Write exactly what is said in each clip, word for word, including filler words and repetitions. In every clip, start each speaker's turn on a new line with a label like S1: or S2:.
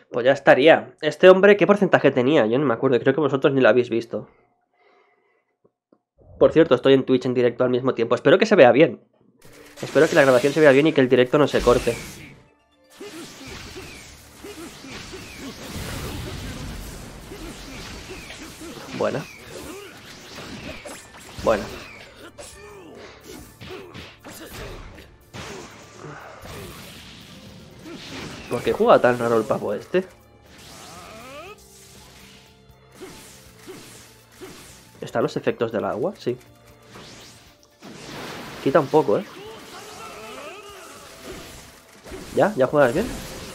S1: Pues ya estaría. Este hombre, ¿qué porcentaje tenía? Yo no me acuerdo, creo que vosotros ni lo habéis visto. Por cierto, estoy en Twitch en directo al mismo tiempo. Espero que se vea bien. Espero que la grabación se vea bien y que el directo no se corte. Buena. Buena. ¿Por qué juega tan raro el pavo este? ¿Están los efectos del agua? Sí. Quita un poco, ¿eh? ¿Ya? ¿Ya juegas bien?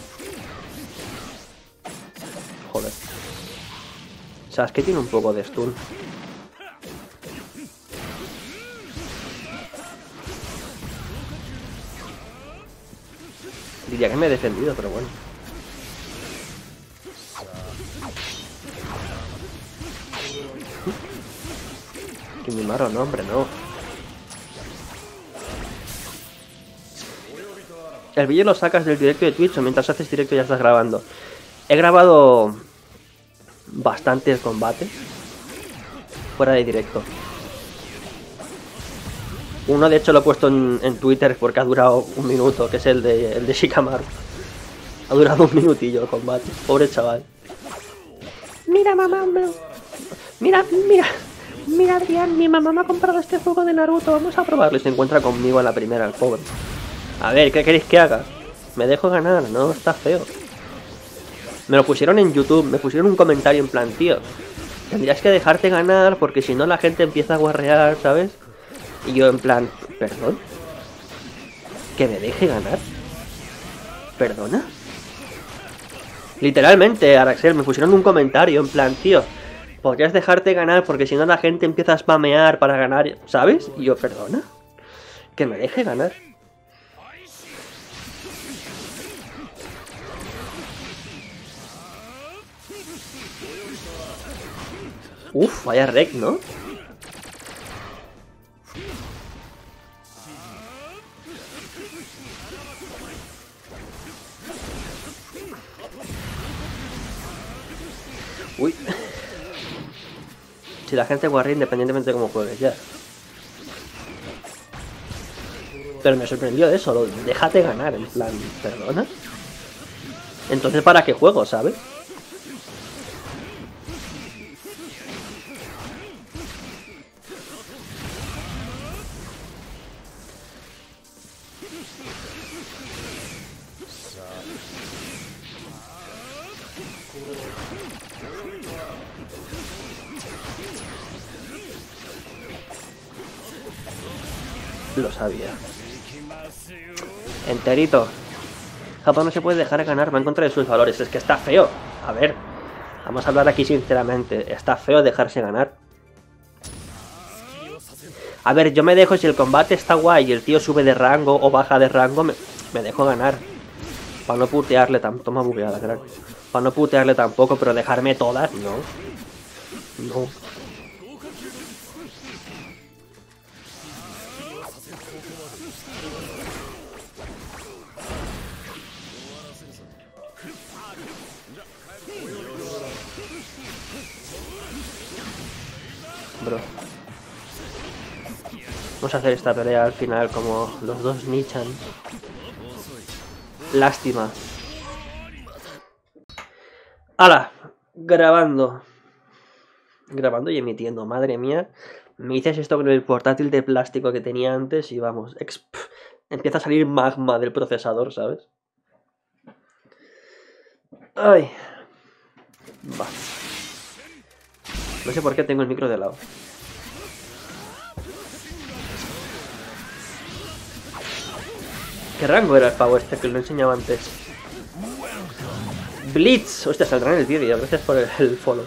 S1: Joder. O sea, es que tiene un poco de stun. Diría que me he defendido, pero bueno. Que mimaro, no, hombre, no. El vídeo lo sacas del directo de Twitch o mientras haces directo ya estás grabando. He grabado bastantes combates fuera de directo. Uno de hecho lo he puesto en, en Twitter porque ha durado un minuto, que es el de, el de Shikamaru. Ha durado un minutillo el combate. Pobre chaval. Mira, mamá, mira, mira, mira, Adrián, mi mamá me ha comprado este juego de Naruto. Vamos a probarlo. Y se encuentra conmigo a la primera, el pobre. A ver, ¿qué queréis que haga? ¿Me dejo ganar? No, está feo. Me lo pusieron en YouTube, me pusieron un comentario en plan, tío, tendrías que dejarte ganar porque si no la gente empieza a guarrear, ¿sabes? Y yo en plan, ¿perdón? ¿Que me deje ganar? ¿Perdona? Literalmente, Araxel, me pusieron un comentario en plan, tío, podrías dejarte ganar porque si no la gente empieza a spamear para ganar, ¿sabes? Y yo, ¿perdona? ¿Que me deje ganar? Uf, vaya rec, ¿no? Uy. Si la gente guarra independientemente de cómo juegues ya. Pero me sorprendió eso, lo, déjate ganar, en plan, ¿perdona? Entonces, ¿para qué juego, sabes? Lo sabía. Enterito. Japón no se puede dejar ganar, va en contra de sus valores. Es que está feo. A ver, vamos a hablar aquí sinceramente. Está feo dejarse ganar. A ver, yo me dejo, si el combate está guay y el tío sube de rango o baja de rango, me, me dejo ganar. Para no putearle tampoco. Toma bugueada, crack. Para no putearle tampoco, pero dejarme todas, no. No. Bro. Vamos a hacer esta pelea al final como los dos Nichan. Lástima. ¡Hala! Grabando. Grabando y emitiendo. Madre mía. Me dices esto con el portátil de plástico que tenía antes y vamos. Empieza a salir magma del procesador, ¿sabes? Ay. Va. No sé por qué tengo el micro de lado. ¿Qué rango era el pavo este que lo enseñaba antes? Blitz. Hostia, saldrá en el vídeo. Gracias por el, el follow.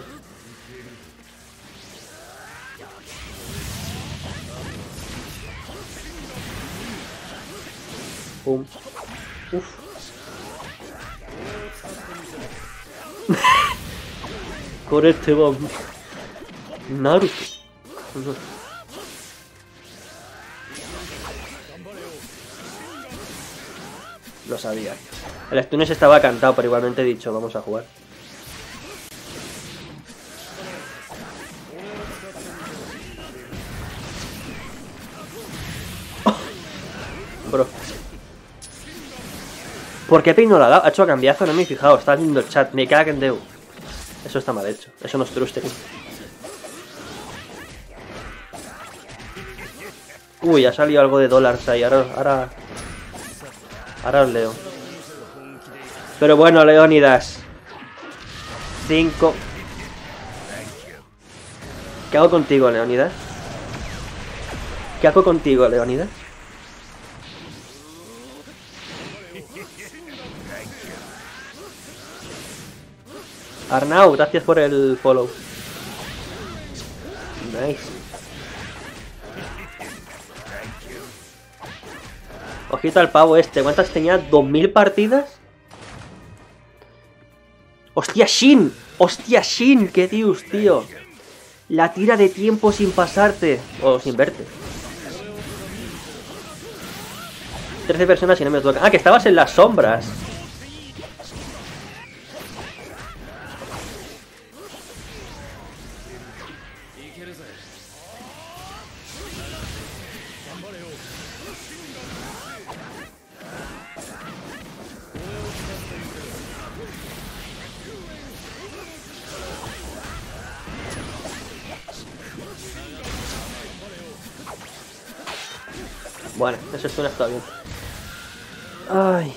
S1: Pum. Uf. Correcte, vamos. Naruto. Lo sabía. El Stunes estaba cantado, pero igualmente he dicho, vamos a jugar. Oh, bro. ¿Por qué Ping no la ha dado? Ha hecho cambiazo, no me he fijado. Está viendo el chat. Me cago en Deu. Eso está mal hecho. Eso no es trustering. Uy, ha salido algo de dólares ahí. Ahora, ahora... Ahora os leo. Pero bueno, Leónidas. Cinco. ¿Qué hago contigo, Leónidas? ¿Qué hago contigo, Leónidas? Arnau, gracias por el follow. Nice. Ojito al pavo este. ¿Cuántas tenía? ¿dos mil partidas? ¡Hostia, Shin! ¡Hostia, Shin! ¡Qué dios, tío! La tira de tiempo sin pasarte. O sin verte. trece personas y no me toca. Ah, que estabas en las sombras. Bueno, eso suena está bien. Ay.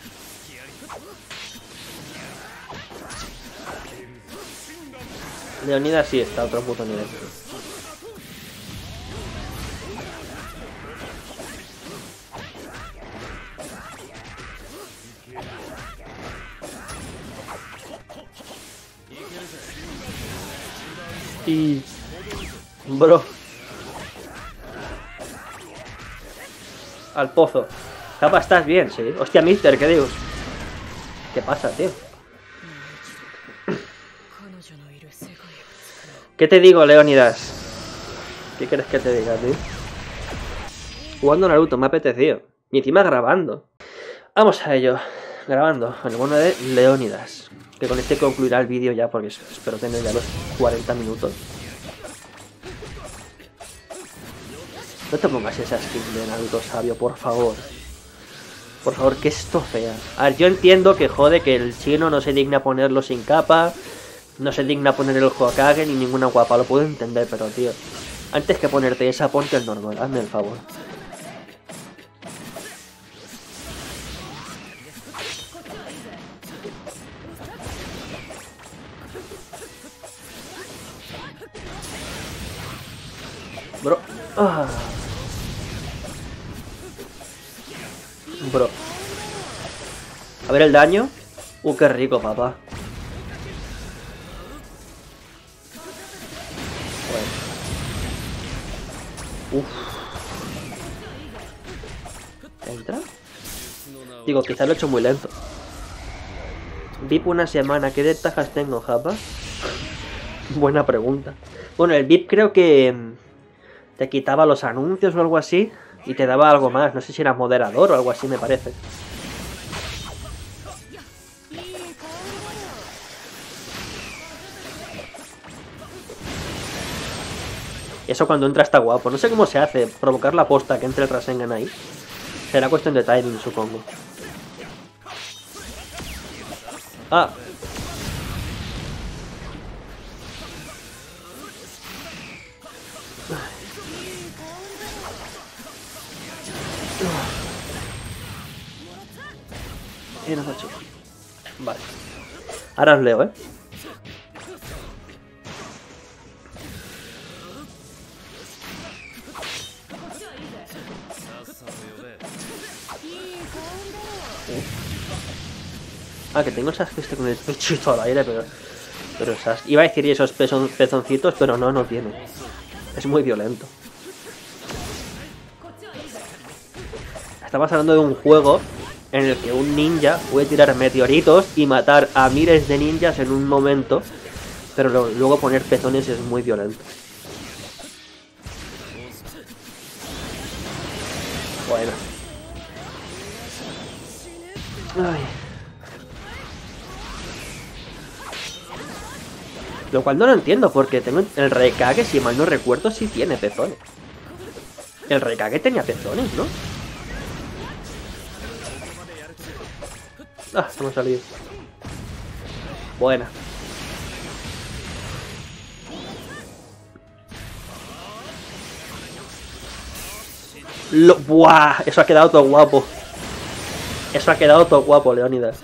S1: Leonidas sí está a otro puto nivel. Y... Bro. Al pozo. Capa, ¿estás bien? Sí. Hostia, mister, ¿qué dios? ¿Qué pasa, tío? ¿Qué te digo, Leónidas? ¿Qué quieres que te diga, tío? Jugando Naruto, me ha apetecido. Y encima grabando. Vamos a ello. Grabando con el bono de Leónidas. Que con este concluirá el vídeo ya, porque espero tener ya los cuarenta minutos. No te pongas esa skin de Naruto sabio, por favor. Por favor, que esto fea. A ver, yo entiendo que jode que el chino no se digna ponerlo sin capa. No se digna poner el Hokage ni ninguna guapa. Lo puedo entender, pero tío, antes que ponerte esa, ponte el normal. Hazme el favor. Bro. Ah. Bro. A ver el daño. Uh, qué rico, papá. Bueno. Uf. ¿Entra? Digo, quizá lo he hecho muy lento. V I P una semana. ¿Qué ventajas tengo, japa? Buena pregunta. Bueno, el V I P creo que te quitaba los anuncios o algo así. Y te daba algo más. No sé si era moderador o algo así, me parece. Eso cuando entra está guapo. No sé cómo se hace. Provocar la posta que entre el Rasengan ahí. Será cuestión de timing, supongo. Ah. Bien, macho. Vale. Ahora os leo, ¿eh? Ah, que tengo esas fiestas con el pechito al aire, pero... Pero esas... Iba a decir esos pezon, pezoncitos, pero no, no tiene. Es muy violento. Estamos hablando de un juego en el que un ninja puede tirar meteoritos y matar a miles de ninjas en un momento, pero lo, luego poner pezones es muy violento. Bueno. Ay. Lo cual no lo entiendo, porque tengo el Raikage, si mal no recuerdo, sí tiene pezones. El Raikage tenía pezones, ¿no? Ah, hemos salido. Buena. Lo... ¡Buah! Eso ha quedado todo guapo. Eso ha quedado todo guapo, Leónidas.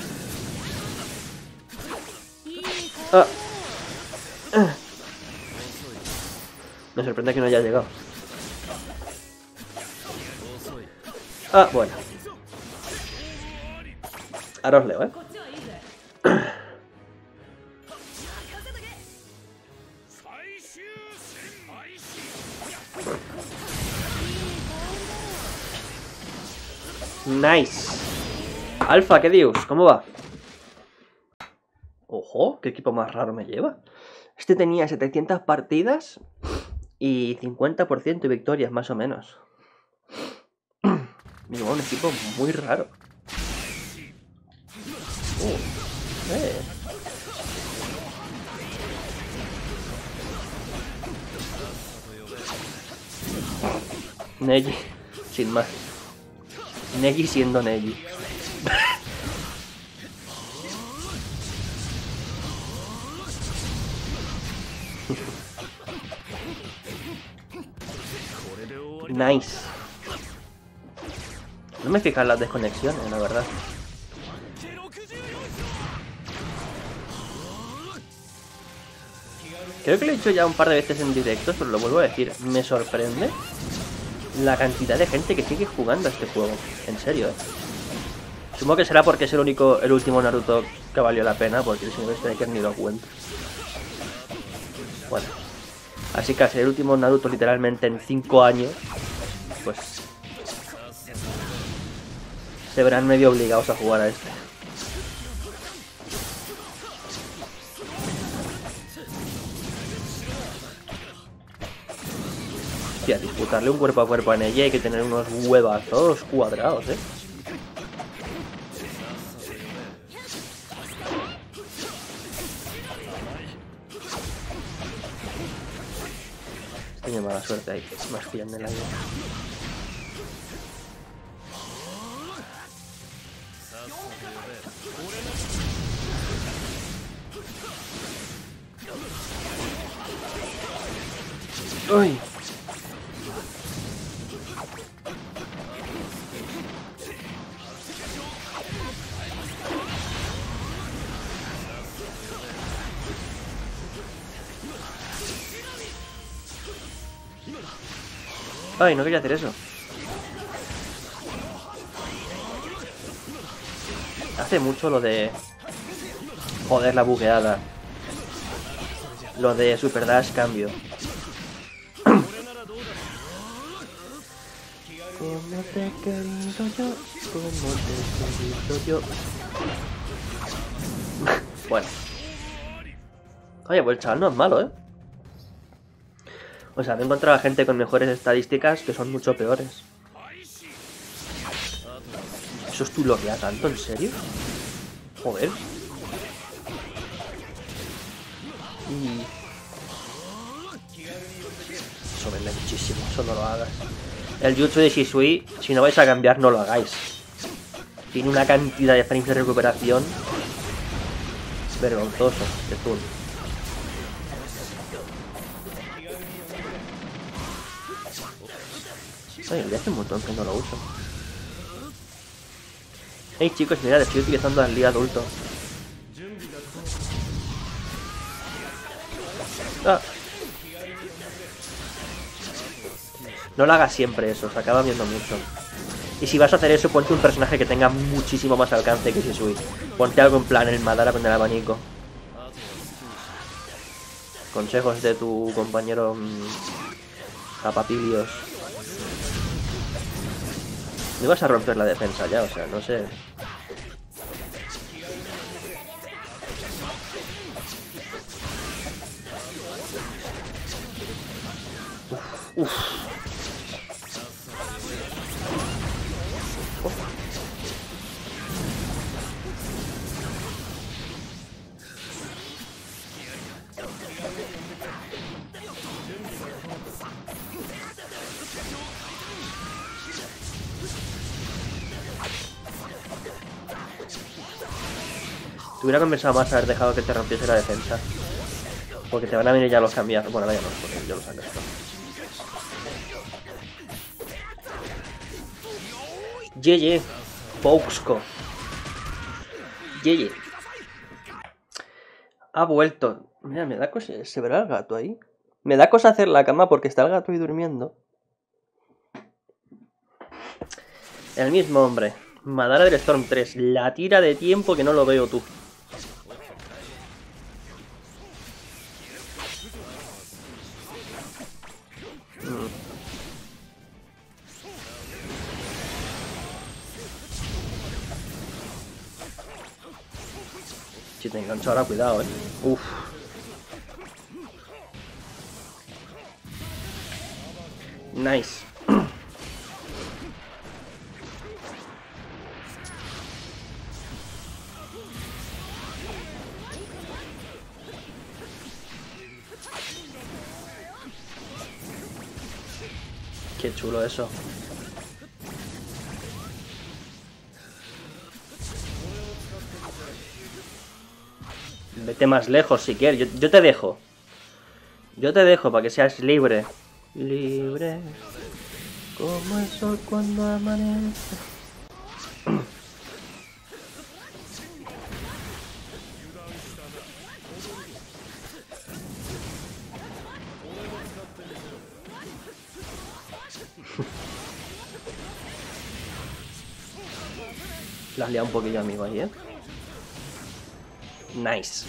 S1: Ah. Ah. Me sorprende que no haya llegado. Ah, bueno. Ahora os leo, ¿eh? Nice. Alfa, ¿qué dios? ¿Cómo va? Ojo, qué equipo más raro me lleva. Este tenía setecientas partidas y cincuenta por ciento de victorias, más o menos. Me lleva un equipo muy raro. Uh, eh. Neji, sin más. Neji siendo Neji. Nice. No me fijan las desconexiones, la verdad. Creo que lo he dicho ya un par de veces en directos, pero lo vuelvo a decir. Me sorprende la cantidad de gente que sigue jugando a este juego. En serio, eh. Supongo que será porque es el único, el último Naruto que valió la pena, porque el señor Striker ni lo cuenta. Bueno. Así que al ser el último Naruto literalmente en cinco años, pues se verán medio obligados a jugar a este. Hostia, disputarle un cuerpo a cuerpo a Neji hay que tener unos huevazos cuadrados, eh. Tiene mala suerte ahí, más que en el aire. ¡Uy! Ay, no quería hacer eso. Hace mucho lo de... Joder, la bugueada. Lo de Super Dash cambio. Como te he querido yo, como te he querido yo. Bueno. Oye, pues el chaval no es malo, ¿eh? O sea, me he encontrado a gente con mejores estadísticas que son mucho peores. ¿Eso es tu bloquea tanto? ¿En serio? Joder. Y... Eso vende muchísimo, eso no lo hagas. El jutsu de Shisui, si no vais a cambiar, no lo hagáis. Tiene una cantidad de frames de recuperación vergonzoso, de Zul. Oye, ya hace un montón que no lo uso. Hey chicos, mirad, estoy utilizando al Lee adulto. Ah. No lo hagas siempre eso, se acaba viendo mucho. Y si vas a hacer eso, ponte un personaje que tenga muchísimo más alcance que Shisui. Ponte algo en plan el Madara con el abanico. Consejos de tu compañero mmm, Japapilios. No vas a romper la defensa ya, o sea, no sé. Uf, uf. Te hubiera compensado más haber dejado que te rompiese la defensa. Porque te van a venir ya los cambiar. Bueno, ahora ya no, porque yo los saco esto. Yeye. Pouxco. Yeye. Ha vuelto. Mira, me da cosa. ¿Se verá el gato ahí? Me da cosa hacer la cama porque está el gato ahí durmiendo. El mismo hombre. Madara del Storm tres. La tira de tiempo que no lo veo tú. Mm. Si te engancho ahora, cuidado, eh. Uf. Nice. Qué chulo eso. Vete más lejos si quieres. Yo, yo te dejo. Yo te dejo para que seas libre. Libre. Como el sol cuando amanece. La has liado un poquillo, amigo, ahí, ¿eh? Nice.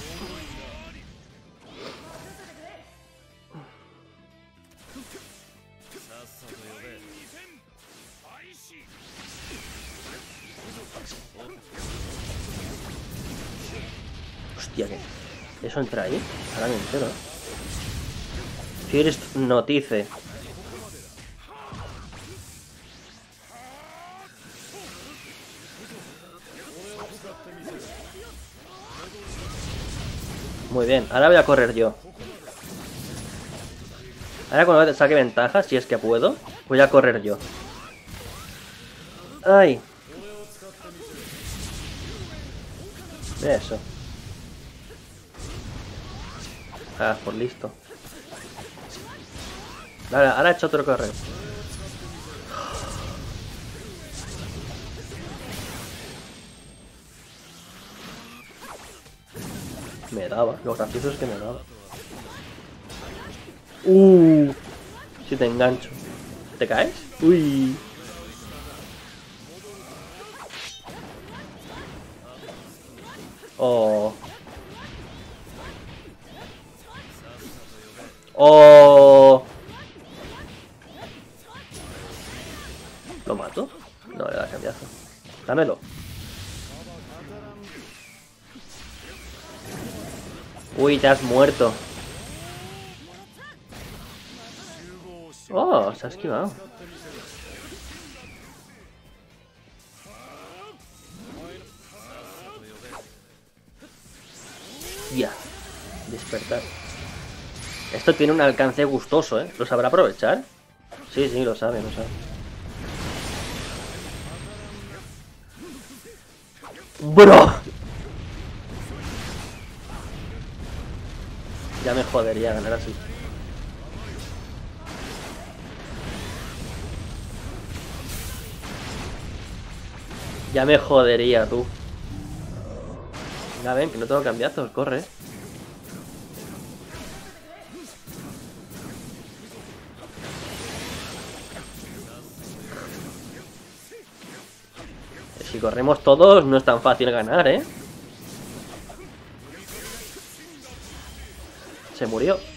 S1: Hostia, ¿qué? ¿Eso entra ahí? Ahora me entero, ¿eh? First Notice. Muy bien, ahora voy a correr yo. Ahora cuando saque ventaja, si es que puedo, voy a correr yo. ¡Ay! Eso. Ah, por listo. Ahora, ahora he hecho otro correr. Me daba, lo gracioso es que me daba. Uh, si te engancho. ¿Te caes? Uy. Oh. Oh. ¿Lo mato? No, le da cambiazo. Dámelo. Uy, te has muerto. Oh, se ha esquivado. Ya. Despertar. Esto tiene un alcance gustoso, ¿eh? ¿Lo sabrá aprovechar? Sí, sí, lo sabe, lo sabe. ¡Bro! Ya me jodería ganar así. Ya me jodería, tú. Ya ven, que no tengo cambiazos, corre. Si corremos todos, no es tan fácil ganar, ¿eh? Se murió.